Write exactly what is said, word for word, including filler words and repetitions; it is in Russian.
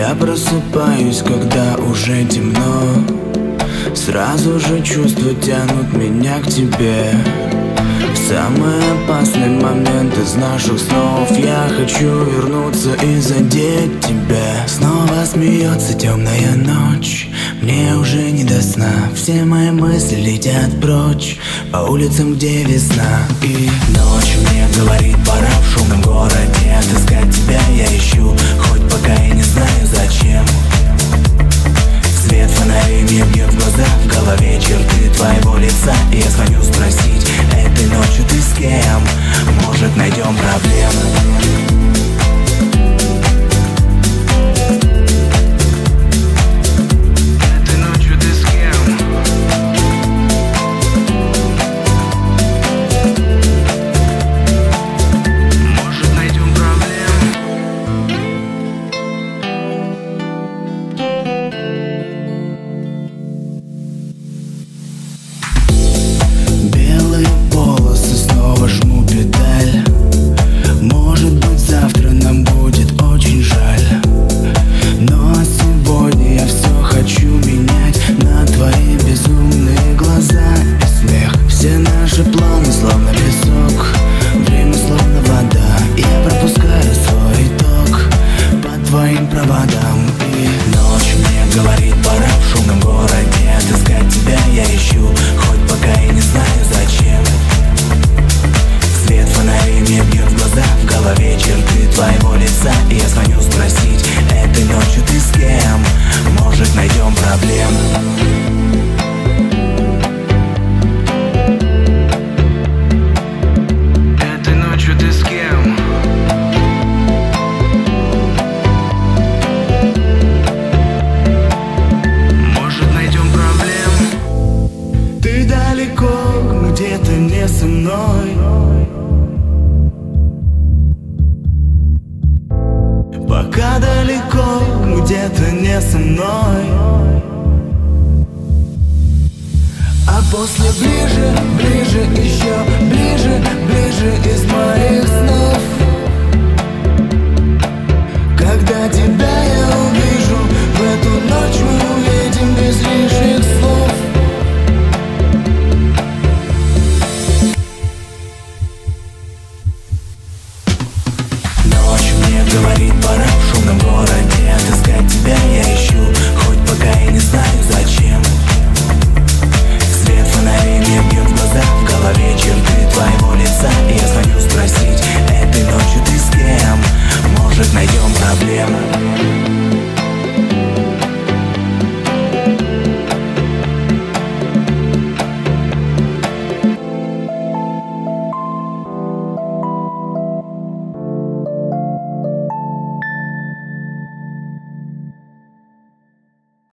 Я просыпаюсь, когда уже темно. Сразу же чувства тянут меня к тебе. В самые опасные моменты из наших снов я хочу вернуться и задеть тебя. Снова смеется темная ночь, мне уже не до сна. Все мои мысли летят прочь по улицам, где весна. И ночь мне говорит, пора в шумном городе отыскать тебя я ищу, хоть пока и не знаю зачем. Свет фонарей мне бьет в глаза, в голове черты твоего лица. И я звоню спросить, этой ночью ты с кем? Может, найдем проблемы? Планы словно песок, время словно вода. Я пропускаю свой ток по твоим проводам. И ночь мне говорит, пора в шумном городе отыскать тебя я ищу, хоть пока и не знаю зачем. Свет фонарей мне бьет в глаза, в голове черты твоего лица. И я звоню спросить, этой ночью ты с кем? Может, найдем проблемы? Где-то не со мной, пока далеко, где-то не со мной. А после ближе, ближе, еще ближе, ближе из моих снов. Когда тебя я увижу, в эту ночь мы уедем без лишних слов. Говорит, пора в шумном городе отыскать тебя я ищу, хоть пока и не знаю зачем. Свет фонарей мне бьет в глаза, в голове черты твоего лица. И я звоню спросить, этой ночью ты с кем? Может, найдем проблемы?